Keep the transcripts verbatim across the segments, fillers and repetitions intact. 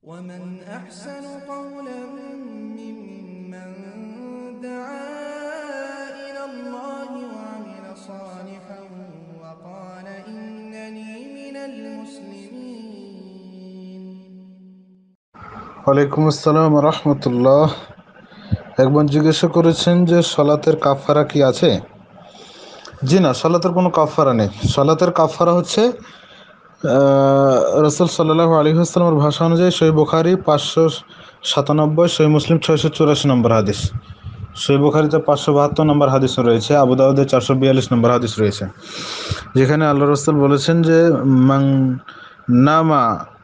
ومن أحسن قولا ممن دعا إلى الله وعمل صالحا وقال إنني من المسلمين। ওয়ালাইকুম আসসালাম রহমতুল্লাহ। একবার জিজ্ঞাসা করেছেন যে সলাতের কাফারা কি আছে? জি না, সলাতের কোনো কাফারা নেই। সলাতের কাফারা হচ্ছে রসুল সাল্লাল্লাহু আলাইহি ওয়াসাল্লামের ভাষা অনুযায়ী সহিহ বুখারী পাঁচশো সাতানব্বই, সহিহ মুসলিম ছয়শো চুরাশি নম্বর হাদিস, সহিহ বুখারীতে পাঁচশো বাহাত্তর নম্বর হাদিস রয়েছে, আবু দাউদে চারশো বিয়াল্লিশ নম্বর হাদিস রয়েছে, যেখানে আল্লাহ রসুল বলেছেন যে মান নামা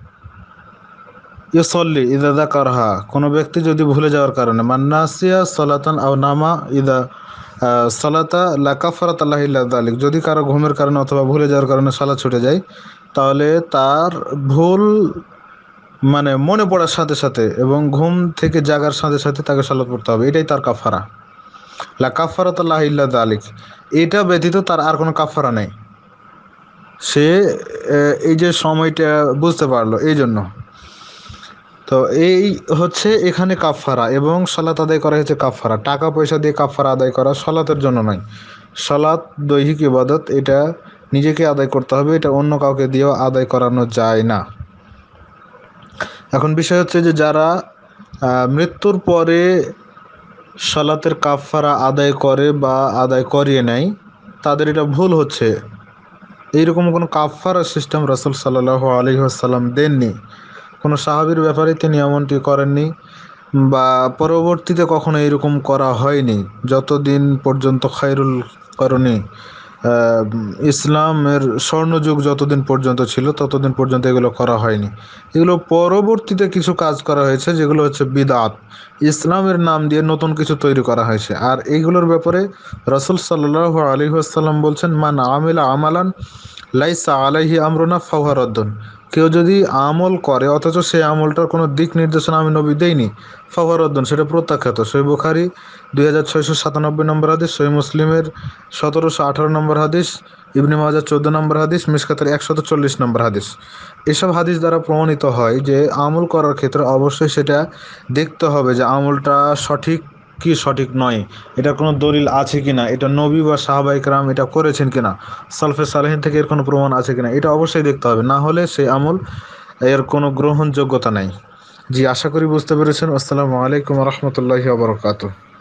ইউসল্লি ইদা যাকারহা, কোনো ব্যক্তি যদি ভুলে যাওয়ার কারণে, মান্নাসিয়া সলাতান আও নামা ইদা সলাতা লা কাফারাত আল্লাহি ইল্লা যালিক, যদি কারো ঘুমের কারণে অথবা ভুলে যাওয়ার কারণে সালাত ছুটে যায়, তাহলে তার ভুল মানে মনে পড়ার সাথে সাথে এবং ঘুম থেকে জাগার সাথে সাথে তাকে সালাত পড়তে হবে, এটাই তার কাফারা। লা কাফারাত আল্লাহি ইল্লা যালিক, এটা ব্যতীত তার আর কোনো কাফারা নেই। সে এই যে সময়টা বুঝতে পারলো, এই জন্য তো এই হচ্ছে এখানে কাফারা, এবং সালাত আদায় করা হচ্ছে কাফারা। টাকা পয়সা দিয়ে কাফারা আদায় করা সালাতের জন্য নয়। সালাত দৈহিক ইবাদত, এটা নিজেকে আদায় করতে হবে, এটা অন্য কাউকে দিয়েও আদায় করানো যায় না। এখন বিষয় হচ্ছে যে যারা মৃত্যুর পরে সালাতের কাফারা আদায় করে বা আদায় করিয়ে নেয়, তাদের এটা ভুল হচ্ছে। এইরকম কোনো কাফারা সিস্টেম রাসূল সাল্লাল্লাহু আলাইহি ওয়াসাল্লাম দেননি। কোনো সাহাবীর ব্যাপারে তিনি এমনটি করেননি, বা পরবর্তীতে কখনো এরকম করা হয়নি। যতদিন পর্যন্ত খায়রুল করণী ইসলামের স্বর্ণযুগ যতদিন পর্যন্ত ছিল, ততদিন পর্যন্ত এগুলো করা হয়নি। এগুলো পরবর্তীতে কিছু কাজ করা হয়েছে, যেগুলো হচ্ছে বিদআত, ইসলামের নাম দিয়ে নতুন কিছু তৈরি করা হয়েছে। আর এইগুলোর ব্যাপারে রাসূল সাল্লাল্লাহু আলাইহি ওয়াসাল্লাম বলছেন, মান আমিলা আমালান লাইসা আলাইহি আমরুনা ফাহুয়া রাদ্দুন, কেউ যদি আমল করে অথচ সেই আমলটার কোনো দিক নির্দেশনা আমি নবী দেইনি, ফাহুয়া রাদ্দুন, সেটা প্রত্যাখ্যাত। সহিহ বুখারী দুই হাজার ছয়শো সাতানব্বই নম্বর হাদিস, সহিহ মুসলিমের সতেরোশো আঠারো নম্বর হাদিস, ইবনে মাজাহ চোদ্দো নম্বর হাদিস, মিশকাতের একশত চল্লিশ নম্বর হাদিস। এসব হাদিস দ্বারা প্রমাণিত হয় যে আমল করার ক্ষেত্রে অবশ্যই সেটা দেখতে হবে যে আমলটা সঠিক কি সঠিক নয়, এটা কোনো দলিল আছে কিনা, এটা নবী বা সাহাবায়ে কেরাম এটা করেছেন কিনা, সালফে সালেহিন থেকে এর কোনো প্রমাণ আছে কিনা, এটা অবশ্যই দেখতে হবে। না হলে সেই আমল এর কোনো গ্রহণযোগ্যতা নাই। জি, আশা করি বুঝতে পেরেছেন। আসসালামু আলাইকুম ওয়া রাহমাতুল্লাহি ওয়া বারাকাতুহু।